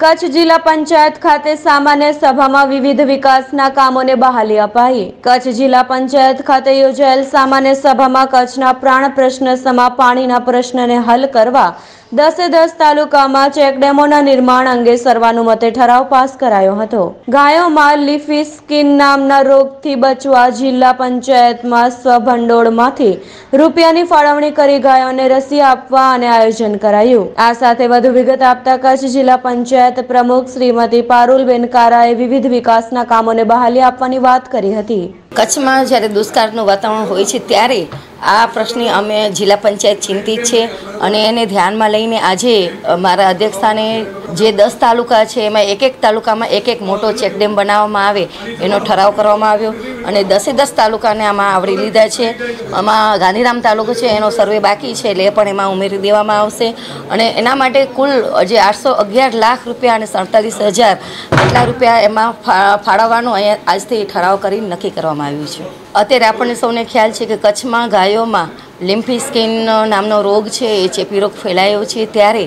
कच्छ जिला पंचायत खाते सामान्य सभा में विविध विकासना कामोने बहाली अपाई। कच्छ जिला पंचायत खाते योजाયેલ सामान्य सभा में कच्छना प्राण प्रश्न समा पाणीना प्रश्नने हल करवा 10 तालुका में चेकडेमोना निर्माण अंगे सर्वानुमते ठराव पास करायो हतो। गायों में लीफी स्किन नामना रोगथी बचवा जिला पंचायत में स्वभंडोळमांथी रूपियानी फाळवणी करी गायोने रसी आपवा अने आयोजन करायुं। आ साथे વધુ વિગત આપતા કચ્છ જિલ્લા પંચાયત પ્રમુખ શ્રીમતી પારુલબેન કારાએ વિવિધ વિકાસના કામોને બહાલી આપવાની વાત કરી હતી। કચ્છમાં જ્યારે દુષ્કાળનું વાતાવરણ હોય છે ત્યારે આ પ્રશ્ને અમે જિલ્લા પંચાયત ચિંતિત છે અને એને ધ્યાનમાં લઈને આજે મારા અધ્યક્ષસ્થાને જે 10 તાલુકા છે એમાં એક તાલુકામાં એક મોટો ચેકડેમ બનાવવામાં આવે એનો ઠરાવ કરવામાં આવ્યો અને 10 તાલુકાને આમાં આવરી લીધા છે। આમાં ગાંધીધામ તાલુકો છે એનો સર્વે બાકી છે એટલે એ પણ એમાં ઉમેરી દેવામાં આવશે અને એના માટે કુલ જે 811 લાખ રૂપિયા અને 47,000 આટલા રૂપિયા એમાં ફાળવવાનો અહીંયા આજથી ઠરાવ કરી નક્કી કરવામાં આવ્યું છે। અત્યારે આપણને સૌને ખ્યાલ છે કે કચ્છમાં ગાયોમાં લિમ્ફી સ્કિન નામનો રોગ છે એ ચેપી રોગ ફેલાયો છે ત્યારે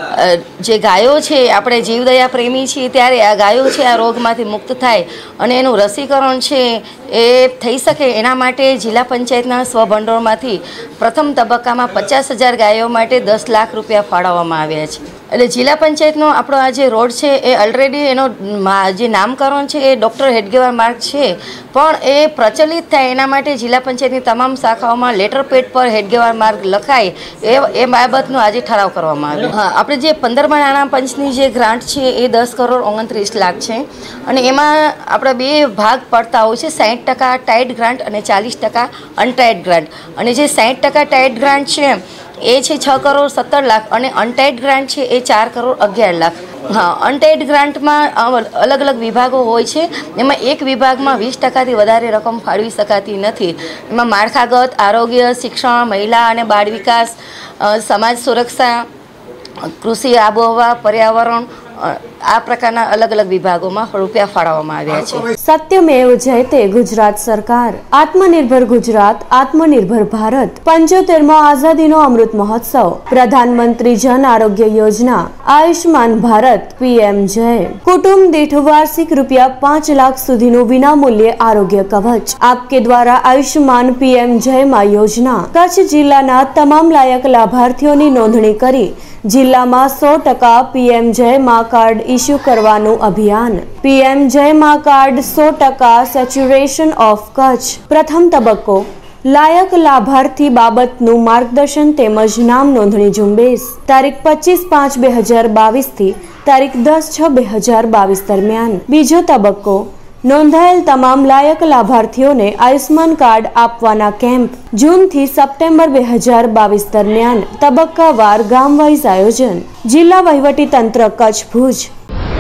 જે ગાયો છે આપણે જીવદયા પ્રેમી છીએ ત્યારે આ ગાયો છે આ રોગમાંથી મુક્ત થાય અને એનું રસીકરણ છે એ થઈ શકે એના માટે જિલ્લા પંચાયતના સ્વભંડોળમાંથી પ્રથમ તબક્કામાં 50,000 ગાયો માટે 10 લાખ રૂપિયા ફાળવવામાં આવ્યા છે। એટલે જિલ્લા પંચાયતનો આપણો આ જે રોડ છે એ ઓલરેડી એનો જે નામકરણ છે એ ડૉક્ટર હેડગેવાર માર્ગ છે પણ એ પ્રચલિત થાય એના માટે જિલ્લા પંચાયતની તમામ શાખાઓમાં લેટર પેડ પર હેડગેવાર માર્ગ લખાય એ બાબતનો આજે ઠરાવ કરવામાં આવ્યો। હા, આપણે જે 15મા નાણાં પંચની જે ગ્રાન્ટ છે એ 10 કરોડ 29 લાખ છે અને એમાં આપણે બે ભાગ પડતા હોય છે, 60% ટાઈડ ગ્રાન્ટ અને 40% અનટાઈડ ગ્રાન્ટ। અને જે 60% ટાઈડ ગ્રાન્ટ છે એ છે 6 કરોડ 17 લાખ અને અનટાઈડ ગ્રાન્ટ છે એ 4 કરોડ 11 લાખ। हाँ, अनटाइड ग्रांट में अलग अलग विभागों होय छे एमां एक विभाग में 20% वधारे रकम फाळवी शकाती नथी। एमां माळखागत आरोग्य शिक्षण महिला अने बाळ विकास समाज सुरक्षा कृषि आबोहवा पर्यावरण आ प्रकारना अलग अलग विभागों में रूपिया फाळववामां आव्या छे। सत्यमेव जयते गुजरात सरकार आत्मनिर्भर गुजरात आत्मनिर्भर भारत 75मो आजादीनो अमृत महोत्सव प्रधानमंत्री जन आरोग्य योजना आयुष्मान भारत पीएम जय कुटुंब दीठ वार्षिक रूपिया 5 लाख सुधीनु विनामूल्य आरोग्य कवच आपके द्वारा आयुष्मान पीएम जय मा योजना कच्छ जिल्लाना तमाम लायक लाभार्थीओनी नोंधणी करी जिला में 100% पीएम जय मा कार्ड इश्यू करवानु अभियान। पीएम जय मा कार्ड 100% सेचुरेशन ऑफ कच्छ प्रथम तबक्को लायक लाभार्थी बाबतनु मार्गदर्शन तेमज नाम नोंधणी झुंबेश तारीख 25/5/2022 थी तारीख 10/6/2022 दरमियान। बीजो तबक्को नोंधाયેલ તમામ લાયક લાભાર્થીઓને આયુષ્માન કાર્ડ આપવાના કેમ્પ જૂન થી સપ્ટેમ્બર 2022 દરમિયાન તબક્કાવાર ગામ વાઇઝ આયોજન। જિલ્લા વહીવટી તંત્ર કચ્છ ભુજ।